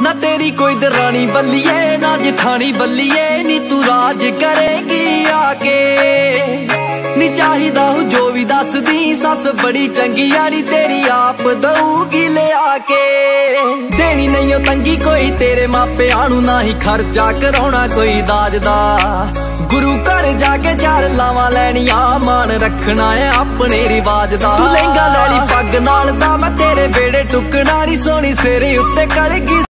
ना तेरी कोई दरानी बल्लिए ना जिठानी बल्लिए, नी तू राज करेगी आके। नी चाहिदा हूँ जो भी दस दी, सस बड़ी चंगी यारी तेरी आप दऊगी ले आके। देनी नहीं हो तंगी कोई तेरे मापिआं नूं, ना ही खर्चा कराउणा कोई दाज दा। गुरु घर जाके चार लावां लैनियां, मान रखना है अपने रिवाज दा। तू लहंगा लैली पग नाल दा, मैं तेरे बेड़े टुकना नी, सोनी सिरे उत्ते कलगी